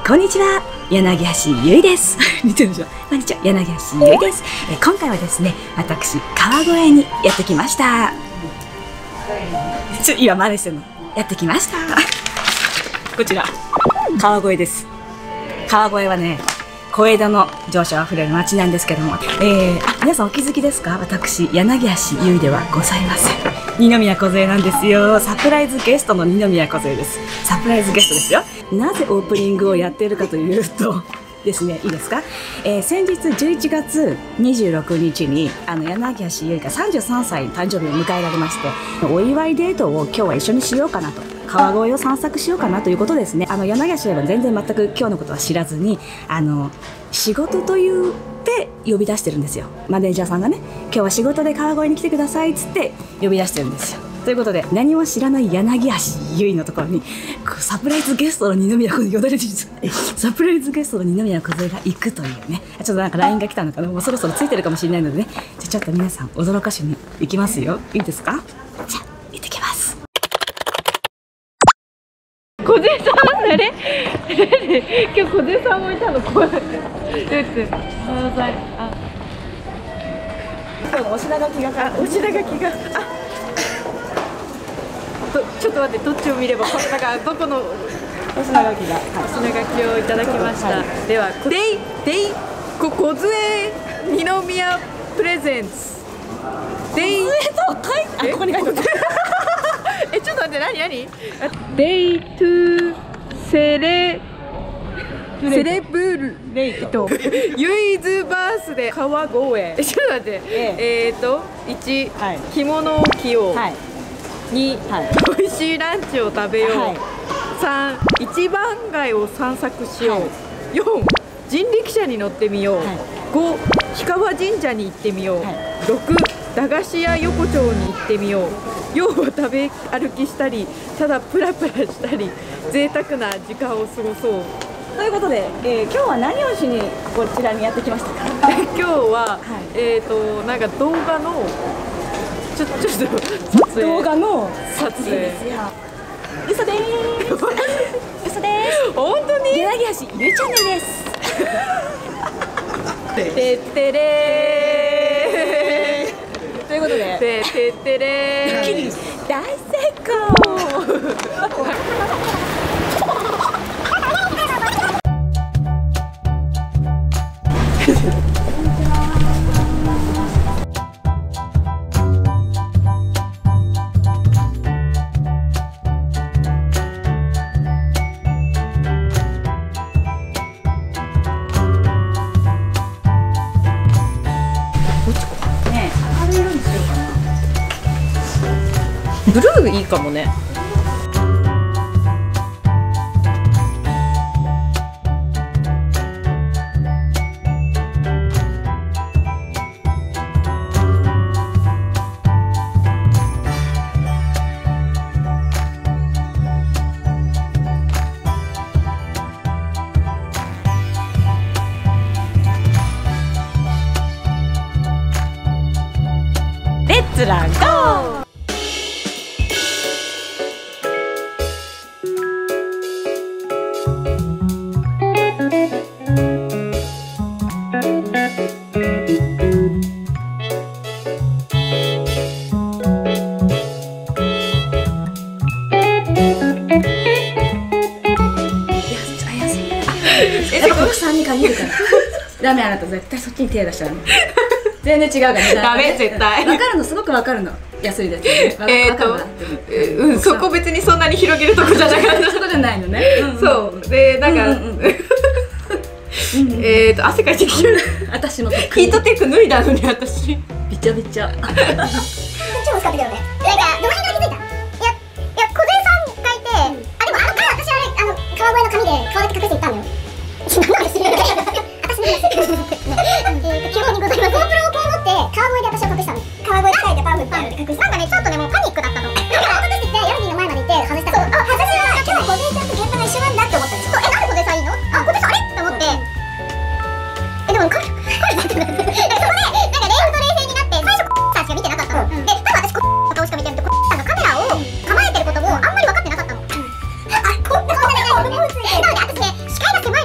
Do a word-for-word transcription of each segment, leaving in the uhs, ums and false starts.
こんにちは、柳橋ゆいです。似てるでしょ。こんにちは、柳橋ゆいです。え今回はですね、私川越にやってきました。ちょ今真似してるの。やってきました。こちら川越です。川越はね、小江戸の情緒あふれる街なんですけども、えー、あ皆さんお気づきですか？私柳橋ゆいではございません。二宮梢なんですよ。サプライズゲストの二宮梢です。サプライズゲストですよ。なぜオープニングをやっているかというとですね、いいですか？えー、先日じゅういちがつにじゅうろくにちにあの柳橋ゆいがさんじゅうさんさいの誕生日を迎えられまして、お祝いデートを今日は一緒にしようかなと。川越を散策しようかなということですね。あの柳橋ゆいは全然全く今日のことは知らずに、あの仕事と言って呼び出してるんですよ。マネージャーさんがね、今日は仕事で川越に来てくださいっつって呼び出してるんですよ。ということで、何も知らない柳橋ゆいのところにサプライズゲストの二宮梢よだれ実サプライズゲストの二宮梢が行くというね。ちょっとなんか ライン が来たのかな、もうそろそろついてるかもしれないのでね、じゃちょっと皆さん驚かしに行きますよ。いいですか？じゃあ行ってきます。小杉さん、あれ今日小杉さんもいたの。こうやってあ今日のお品書きがお品書きがあちょっと待って、どっちを見ればこれだからどこのお品書きが、はい、お品書きをいただきました。はい、ではデイデイこ小杖二宮プレゼンツデイと書いて、あここに書いてあるえちょっと待って、何何デイトゥセレセレブレイトユイズバースで川越えちょっと待ってえっといち着物を着よう、に美味しいランチを食べよう、さん一番街を散策しよう、よん人力車に乗ってみよう、ご氷川神社に行ってみよう、ろく駄菓子屋横丁に行ってみよう、よんは食べ歩きしたりただプラプラしたり贅沢な時間を過ごそうということで、えー、今日は何をしにこちらにやってきましたか？今日は、はい、えっとなんか動画のちょっとちょっと撮影動画の撮影嘘でーす嘘でーす本当に柳橋ゆいチャンネルですてってれーということでてってってれー大成功ブルーいいかもね。レッツラゴー。国産に限るからダメ、あなた絶対そっちに手出しちゃうの全然違うからね。ダメ絶対分かるの、すごく分かるの。安いですよね。えっとうんそこ別にそんなに広げるとこじゃなかったそこじゃないのね。そうでなんかえっと汗かいてきる私のヒートテック脱いだのに私びちゃびちゃ超難かったけどね。なんかどの辺で気づいた？いやいや小杉さんがいて、あでもあの回私あれあの川越の紙で顔だけ隠していったのよ。私の話基本にございます。ゴープロをこう持って川越で私を隠したの。川越でパンフパンフって隠して、なんかねちょっとねもうパニックだったの。なんか隠しててヤギの前まで行って外したの。あ、私は今日小杉さんと現場が一緒なんだって思ったんです。え、なんで小杉さんいいの？あ、小杉さんあれって思って。え、でもカメラそこでなんか冷静と冷静になって最初さんしか見てなかったの。で、多分私この顔しか見てなくて、さんがカメラを構えてることもあんまり分かってなかったの。あ、こんな顔でなので私ね視界が狭い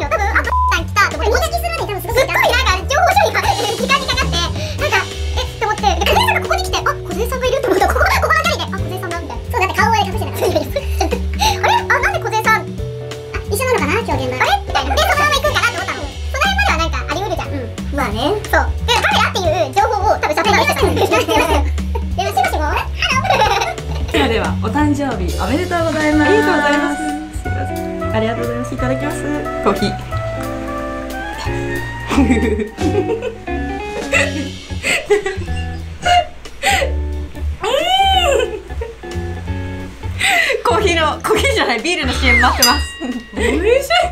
表現だ。あれみたいな。でそのまま行くんかなって思ったの。その辺まではなんかあり得るじゃん。うん。まあね。そう。でカメラっていう情報を多分喋りました。でもしばしも。 ではではお誕生日おめでとうございます。 ありがとうございます。すいません。ありがとうございます。いただきます。コーヒー。コーヒーのコーヒーじゃないビールの シーエム 待ってます。おいしい。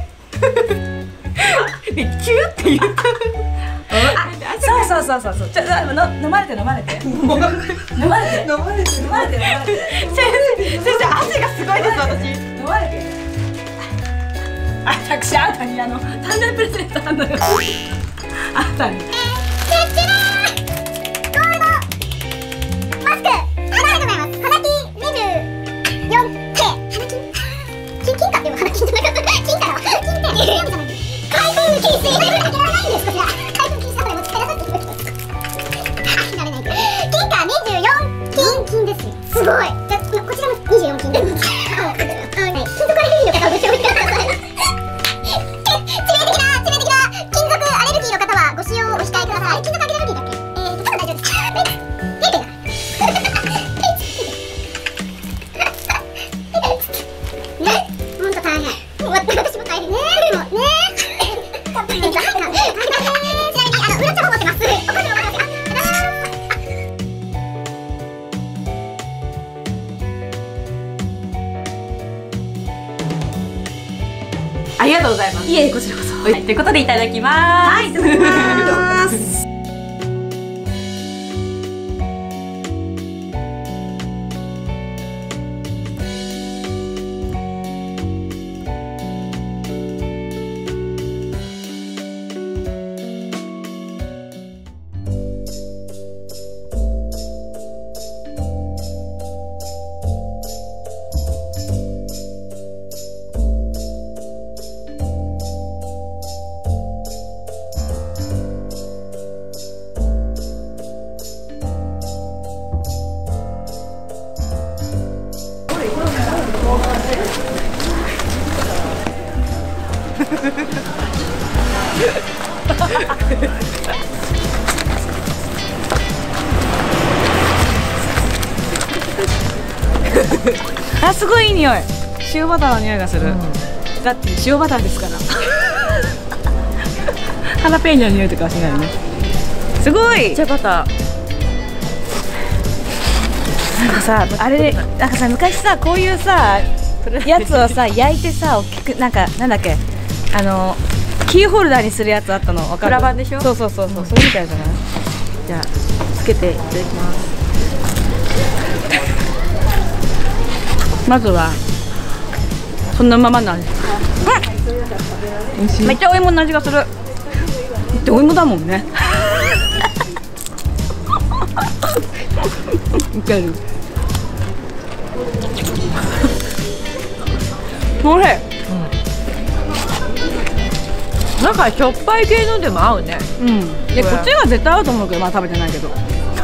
キューって言った。 そうそうそうそうそう。ちょの飲まれて飲まれて。飲まれて飲まれて飲まれて飲まれて。 先生先生汗がすごいです私。 飲まれて。あ、私あんたにあの誕生日プレゼントあんのよ。あんたに。 すごい。じゃあこちらもにじゅうよん金です。はい。金属アレルギーの方はご使用ください。致命的な致命的な金属アレルギーの方はご使用をお控えください。金属アレルギーだっけ？えーと多分大丈夫です。ね、本当大変。私も大変ね。でもね。大変だ。大変だね。ちなみにあの裏茶も持ってます。お金を持ってます。 ありがとうございます。 いえこちらこそ。 はい、ということでいただきます。 はい、いただきます。あ、すごいいい匂い。塩バターの匂いがする。うん、だって塩バターですから。ハラペーニョの匂いとかはしないよね。すごい。 じゃバター。 なんかさ、あれなんかさ昔さこういうさやつをさ焼いてさ大きくなんかなんだっけあのキーホルダーにするやつあったの分かる？ プラバンでしょ？ そうそうそうそう、うん、それみたいじゃない？ じゃあつけていただきます。 まずはそのままの味。うん、めっちゃお芋の味がする。ってお芋だもんね。いける。おいしい。 なんかしょっぱい系のでも合うね。 うん。でこっちが絶対合うと思うけど、まだ食べてないけど。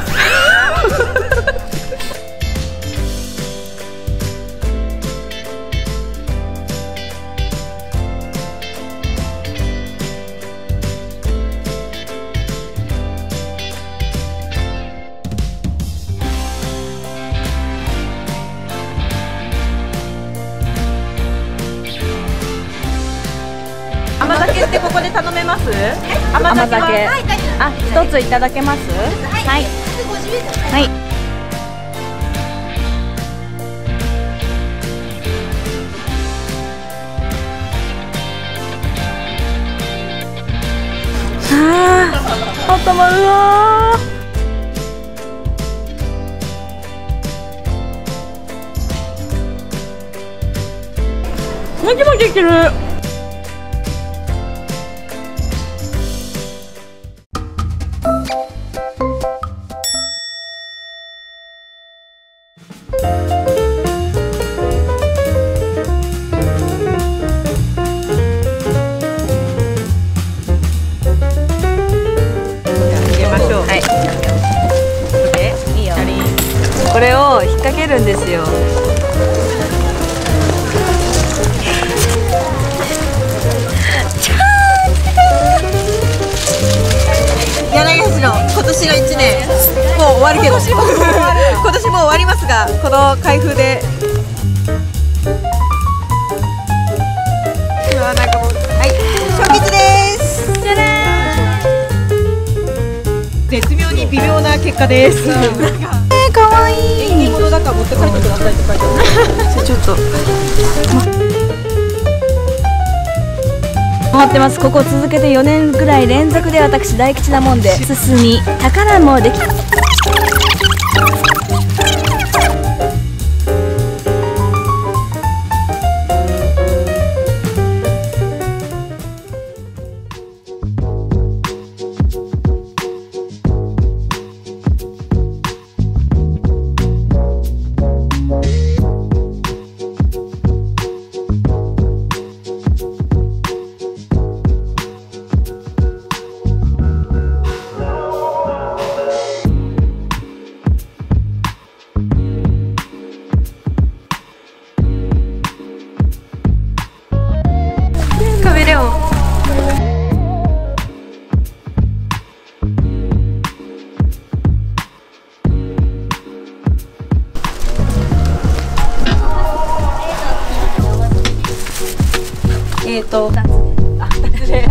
甘酒ってここで頼めます？ 甘酒。 はい、 あ、一ついただけます？はい。はい。ああ、温まるわー。もちもちしてる。これを引っ掛けるんですよ。 わるけど今年も今年も終わりますが、この開封でうわ、なんかもう、はい、初日です。じゃらーん。絶妙に微妙な結果です。えー、かわいい。縁起物だから持って帰ってくださいって書いてある。ちょっと待ってます。ここ続けてよねんぐらい連続で私大吉なもんで進み、宝もできえーと、あ、ふたつで。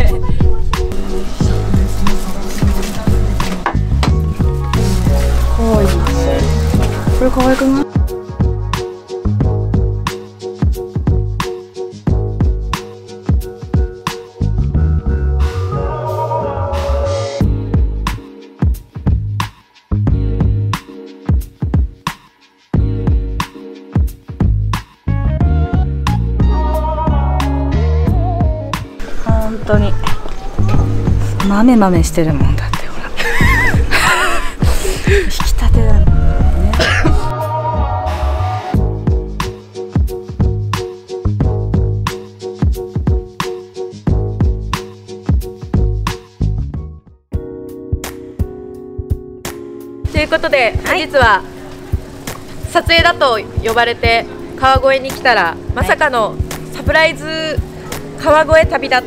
かわいい。これ可愛くない？ 本当に豆豆してるもんだってほら引き立てだもんね。 ということで、本日は撮影だと呼ばれて川越に来たら、まさかのサプライズ川越旅だった。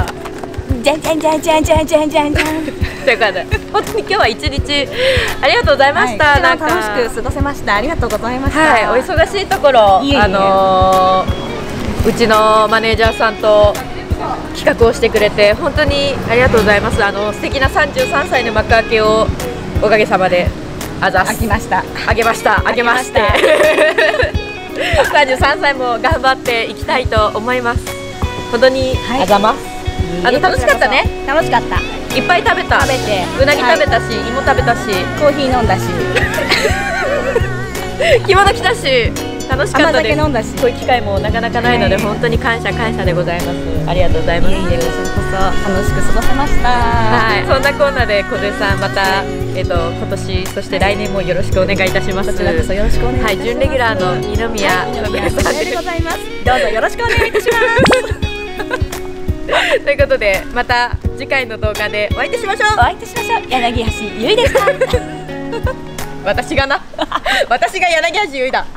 じゃんじゃんじゃんじゃんじゃんじゃんじゃんじゃん。 ということで、本当に今日は一日ありがとうございました。 はい、 なんか楽しく過ごせました。ありがとうございました。 はい、お忙しいところ、 いえいえあのー、うちのマネージャーさんと企画をしてくれて本当にありがとうございます。あの素敵なさんじゅうさんさいの幕開けをおかげさまであざす開きました。 あげました。あげまして。さんじゅうさんさいも頑張っていきたいと思います。本当にあざます。あの楽しかったね。 楽しかった。 いっぱい食べた。 食べて、 うなぎ食べたし、芋食べたし、 コーヒー飲んだし、 着物着たし、楽しかったです。 甘酒飲んだし、 こういう機会もなかなかないので、本当に感謝感謝でございます。ありがとうございます。 いえいえ、こちらこそ楽しく過ごせました。 はい、そんなこんなで小出さん、またえっと今年そして来年もよろしくお願いいたします。 こちらこそよろしくお願いいたします。 はい、準レギュラーの二宮小出さんでございます。どうぞよろしくお願いいたします。 ということで、また次回の動画でお会いいたしましょう。 お会いいたしましょう。柳橋ゆいでした。 私がな私が柳橋ゆいだ。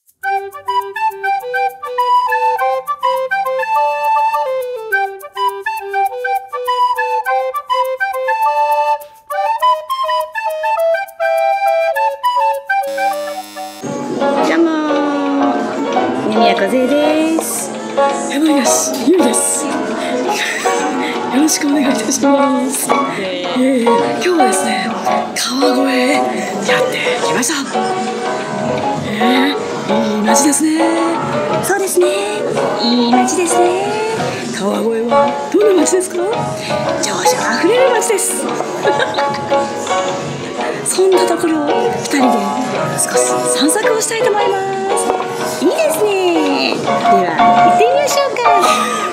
じゃあもう二宮和恵です。 柳橋ゆいです。よろしくお願いいたします。えー、今日はですね、川越へやってきました。えー、いい街ですね。 そうですね。いい街ですね。 川越はどんな街ですか？ 情緒あふれる街です。 そんなところをふたりで少し散策をしたいと思います。 いいですね。では行ってみましょうか。